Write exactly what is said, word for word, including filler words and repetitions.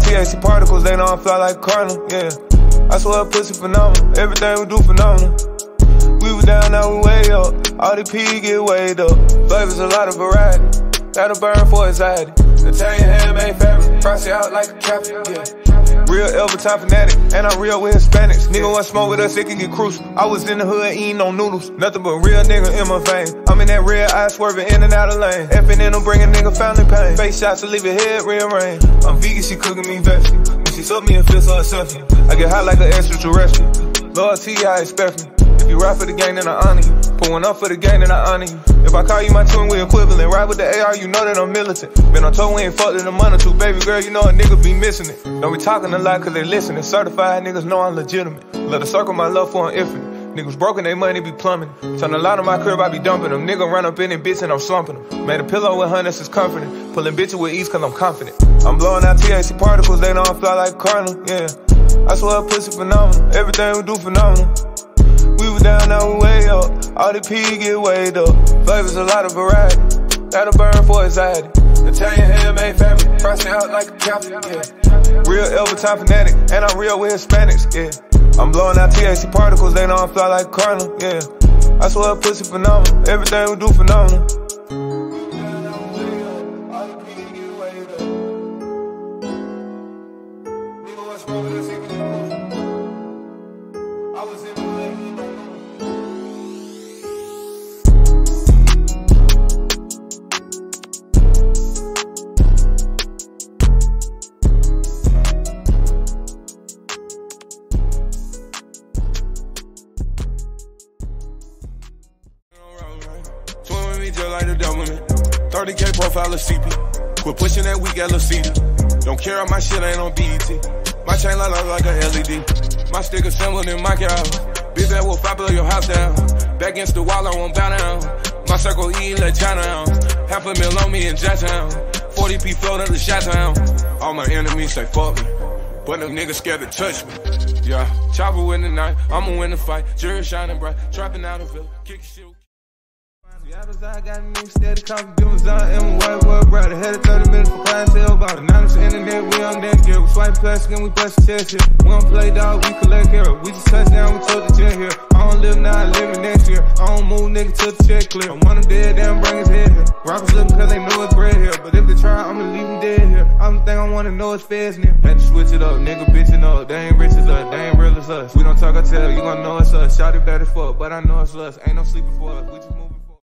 T H C particles, they know I fly like a cardinal, yeah. I swear pussy phenomenal, everything we do phenomenal. We was down, now we way up, all the P get weighed up. Flavors, a lot of variety, that'll burn for anxiety. Italian handmade fabric, price it out like a catfish, yeah. Real L Vuitton fanatic, and I'm real with Hispanics. Nigga want smoke with us, it can get crucial. I was in the hood eating on noodles, nothing but real nigga in my vein. I'm in that red eye swerving in and out of lane. F and N'll bring a nigga family pain. Faceshots'll leave your head rearranged. I'm vegan, she cooking me veggie. When she suck me and feel so exceptional, I get hot like an extraterrestrial. Loyalty, I expect me. If you ride for the gang, then I honor you. Put one up for the gang, then I honor you. If I call you my twin, we equivalent. Ride with the A R, you know that I'm militant. Been on tour, we ain't fucked in a month or two. Baby girl, you know a nigga be missing it. Don't be talking a lot cause they listening. Certified niggas know I'm legitimate. Let her circle my love for an infinite. Niggas broken, they money be plumbing. Turn a lot of my crib, I be dumping them. Nigga run up in it, bitch, and I'm slumping them. Made a pillow with hundreds, is comforting. Pulling bitches with ease cause I'm confident. I'm blowing out T H C particles, they know I fly like a cardinal, yeah. I swear pussy phenomenal, everything we do phenomenal. We was down, now we way up, all the P get weighed up. Flavors, a lot of variety, that'll burn for anxiety. Italian handmade fabric, price it out like a catfish, yeah. Real L Vuitton fanatic, and I'm real with Hispanics, yeah. I'm blowing out T H C particles, they know I fly like a cardinal, yeah. I swear pussy phenomenal, everything we do phenomenal. I was in the just like the government. thirty K profile of C P. Quit pushing that weak L C D. Don't care if my shit ain't on B E T. My chain light up like a L E D. My stick assembled in my cows. Bitch that will fly blow your house down. Back against the wall, I won't bow down. My circle E let China down. Half a mil on me in Jacktown. forty P float up the shot town. All my enemies say fuck me, but them niggas scared to touch me. Yeah, chopper win the night, I'ma win the fight. Jury shining bright, trapping out of Ville, kick shit. I got a nigga steady talking, give us out in my white world brother. Had it thirty minutes for clientele about it. Now it's the internet, we on that gear. We swipe plastic and we bust the chest here. We don't play dog, we collect here. We just touch down, we told the jet here. I don't live now, I live in next year. I don't move nigga till the check clear. I want him dead, damn bring his head here. Rockers looking cause they know it's bread here. But if they try, I'ma leave him dead here. Only thing I wanna know is feds near. Had to switch it up, nigga bitchin' up. They ain't rich as us, they ain't real as us. We don't talk, I tell you, gon' know it's us. Shout it better fuck, but I know it's us. Ain't no sleeping for us, we just moving.